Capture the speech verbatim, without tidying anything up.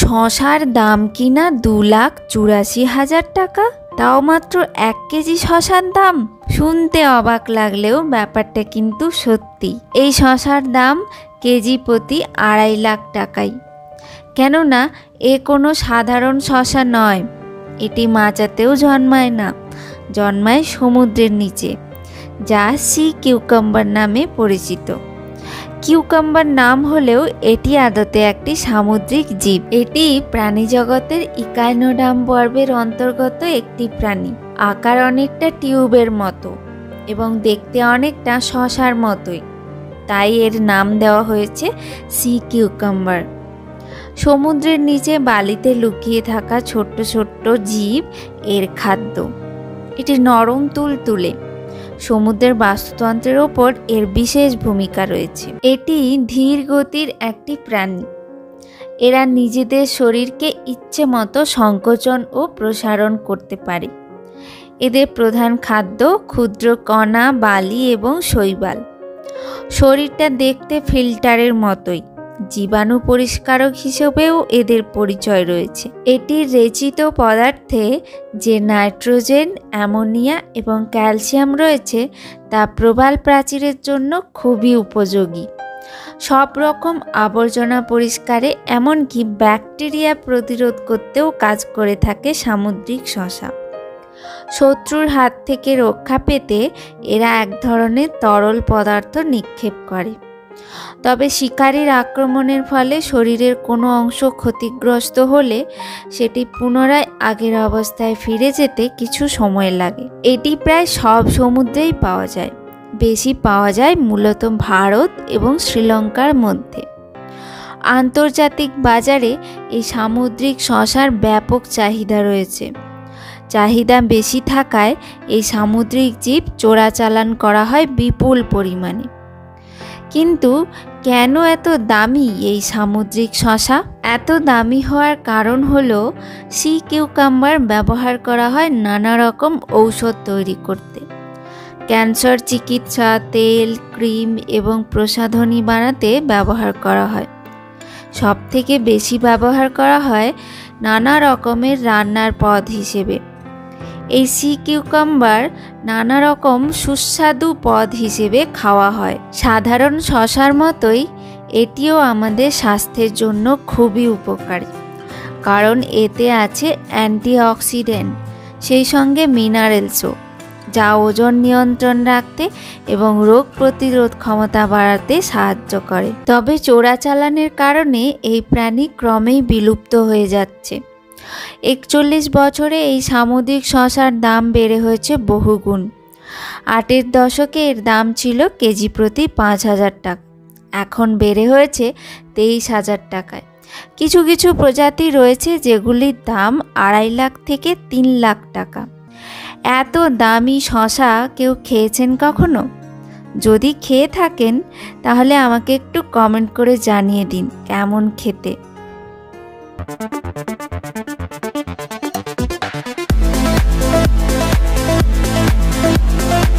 শশার দাম কিনা দু লাখ চুরাশি হাজার টাকা, তাও মাত্র এক কেজি শশার দাম। শুনতে অবাক লাগলেও ব্যাপারটা কিন্তু সত্যি। এই শশার দাম কেজি প্রতি আড়াই লাখ টাকাই। কেননা এ কোনো সাধারণ শশা নয়, এটি মাচাতেও জন্মায় না, জন্মায় সমুদ্রের নিচে, যা সি কিউকাম্বার নামে পরিচিত। কিউকাম্বার নাম হলেও এটি আদতে একটি সামুদ্রিক জীব। এটি প্রাণী জগতের ইকাইনোডার্ম পর্বের অন্তর্গত একটি প্রাণী। আকার অনেকটা টিউবের মতো এবং দেখতে অনেকটা শশার মতোই, তাই এর নাম দেওয়া হয়েছে সি কিউকাম্বার। সমুদ্রের নিচে বালিতে লুকিয়ে থাকা ছোট্ট ছোট্ট জীব এর খাদ্য। এটি নরম তুলতুলে। সমুদ্রের বাস্তুতন্ত্রের ওপর এর বিশেষ ভূমিকা রয়েছে। এটি ধীর গতির একটি প্রাণী। এরা নিজেদের শরীরকে ইচ্ছে মতো সংকোচন ও প্রসারণ করতে পারে। এদের প্রধান খাদ্য ক্ষুদ্র কণা, বালি এবং শৈবাল। শরীরটা দেখতে ফিল্টারের মতোই। জীবাণু পরিষ্কারক হিসেবেও এদের পরিচয় রয়েছে। এটির রেচিত পদার্থে যে নাইট্রোজেন, অ্যামোনিয়া এবং ক্যালসিয়াম রয়েছে তা প্রবাল প্রাচীরের জন্য খুবই উপযোগী। সব রকম আবর্জনা পরিষ্কারে, এমনকি ব্যাকটেরিয়া প্রতিরোধ করতেও কাজ করে থাকে সামুদ্রিক শশা। শত্রুর হাত থেকে রক্ষা পেতে এরা এক ধরনের তরল পদার্থ নিক্ষেপ করে। তবে শিকারীর আক্রমণের ফলে শরীরের কোনো অংশ ক্ষতিগ্রস্ত হলে সেটি পুনরায় আগের অবস্থায় ফিরে যেতে কিছু সময় লাগে। এটি প্রায় সব সমুদ্রেই পাওয়া যায়। বেশি পাওয়া যায় মূলত ভারত এবং শ্রীলঙ্কার মধ্যে। আন্তর্জাতিক বাজারে এই সামুদ্রিক শশার ব্যাপক চাহিদা রয়েছে। চাহিদা বেশি থাকায় এই সামুদ্রিক জীব চোরাচালান করা হয় বিপুল পরিমাণে। কিন্তু কেন এত দামি এই সামুদ্রিক শশা? এত দামি হওয়ার কারণ হলো সি কিউকাম্বার ব্যবহার করা হয় নানা রকম ঔষধ তৈরি করতে। ক্যান্সার চিকিৎসা, তেল, ক্রিম এবং প্রসাধনী বানাতে ব্যবহার করা হয়। সব থেকে বেশি ব্যবহার করা হয় নানা রকমের রান্নার পদ হিসেবে। এই সি কিউকাম্বার নানা রকম সুস্বাদু পদ হিসেবে খাওয়া হয়। সাধারণ শশার মতোই এটিও আমাদের স্বাস্থ্যের জন্য খুবই উপকারী, কারণ এতে আছে অ্যান্টিঅক্সিডেন্ট, সেই সঙ্গে মিনারেলসও, যা ওজন নিয়ন্ত্রণ রাখতে এবং রোগ প্রতিরোধ ক্ষমতা বাড়াতে সাহায্য করে। তবে চোরাচালানের কারণে এই প্রাণী ক্রমেই বিলুপ্ত হয়ে যাচ্ছে। একচল্লিশ বছরে এই সামুদ্রিক শশার দাম বেড়ে হয়েছে বহুগুণ। আটের দশকে এর দাম ছিল কেজি প্রতি পাঁচ হাজার টাকা, এখন বেড়ে হয়েছে তেইশ হাজার টাকায়। কিছু কিছু প্রজাতি রয়েছে যেগুলির দাম আড়াই লাখ থেকে তিন লাখ টাকা। এত দামি শশা কেউ খেয়েছেন কখনো? যদি খেয়ে থাকেন তাহলে আমাকে একটু কমেন্ট করে জানিয়ে দিন কেমন খেতে।